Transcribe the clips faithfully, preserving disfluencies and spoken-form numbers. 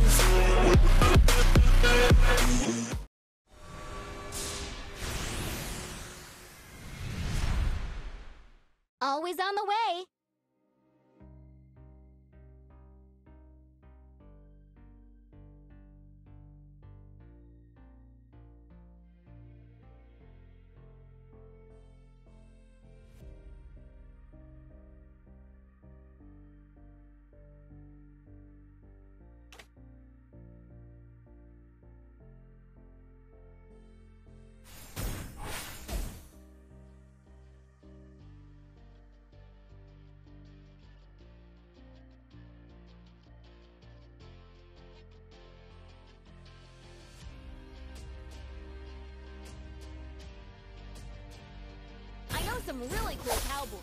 Always on the way! Some really cool cowboys.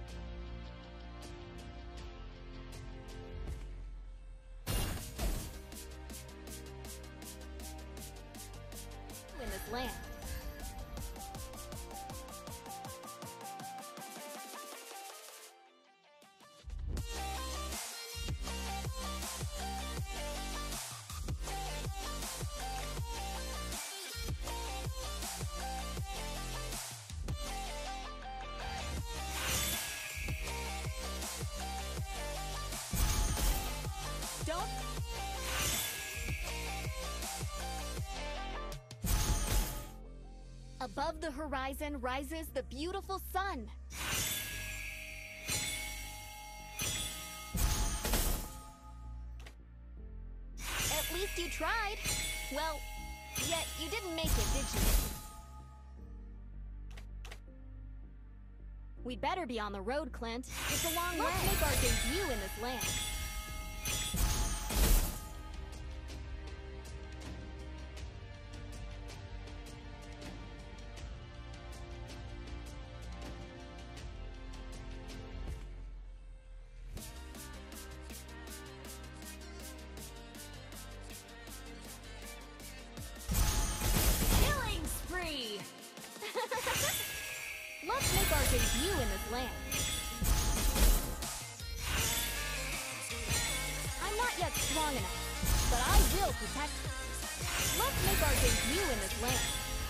In this land. Above the horizon rises the beautiful sun. At least you tried. Well, yet you didn't make it, did you? We'd better be on the road, Clint. It's a long way. Let's make our debut in this land. Let's make our debut in this land. I'm not yet strong enough, but I will protect you. Let's make our debut in this land.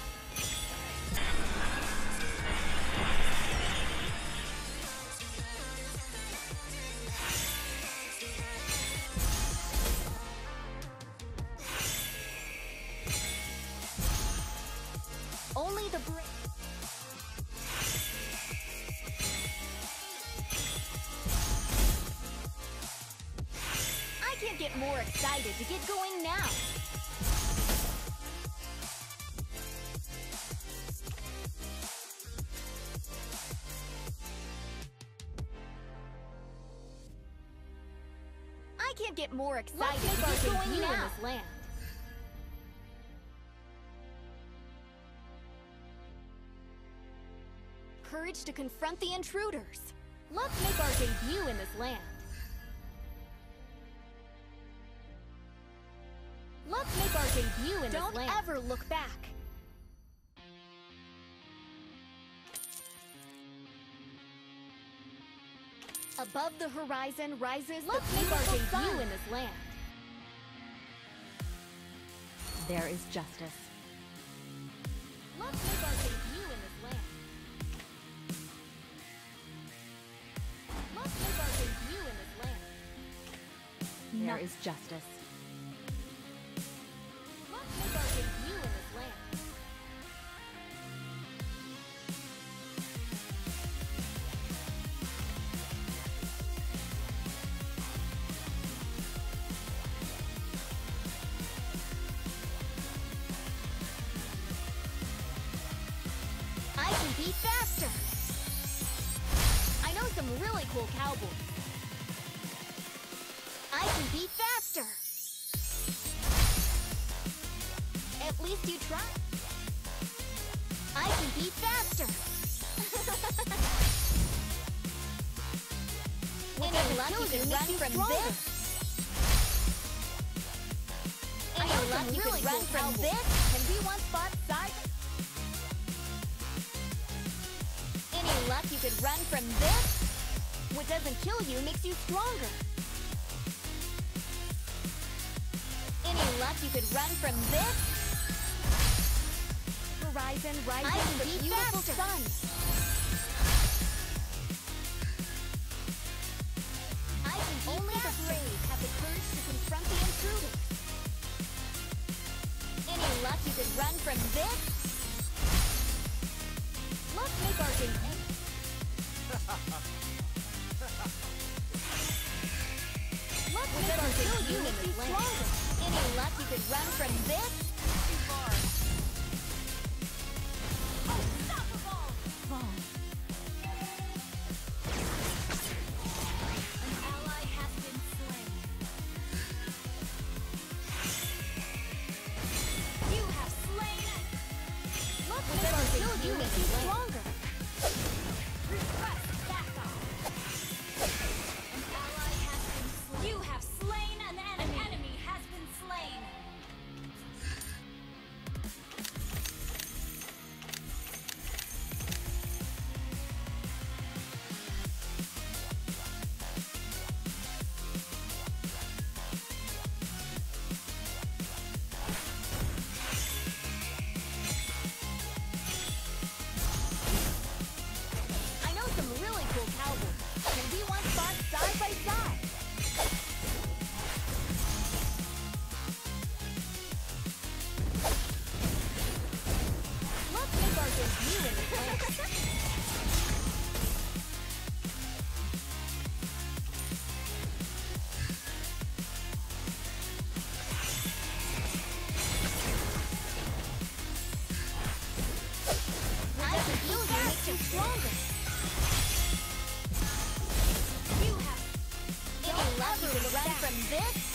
Only the brave. I can't get more excited to get going now. I can't get more excited to get going now in this land. Courage to confront the intruders. Let's make our debut in this land. Let's make our debut in Don't this land. Don't ever look back. Above the horizon rises Let's the make our debut sun. in this land. There is justice. Let's make our debut in this land. Let's make our debut in this land. There no. is justice. Let's make our debut in this land. I can be faster. I know some really cool cowboys. I can be faster. At least you try. I can be faster. Any luck you can run from this? Any luck you can run from this? Can we one spot side? Any luck you could run from this? What doesn't kill you makes you stronger. luck you could run from this? Horizon rising I can the be beautiful faster. sun. I can be Only the faster. brave have the courage to confront the intruders. Any luck you could run from this? Let's make our game. Let's make our Whatever game you unit be is lame. stronger. Any luck you could run from this? Too far. Unstoppable! Fall. An ally has been slain. You have slain. Let's make Whatever our killed game you unit is be lame. stronger. Request backup. An ally has been slain. You have slain an enemy. An enemy has been slain. I know some really cool cowboys. Can we once fought side by side? Let's make our debut in the place. I can Your be unit faster. be stronger. You have. Any luck you ever could look run back. from this?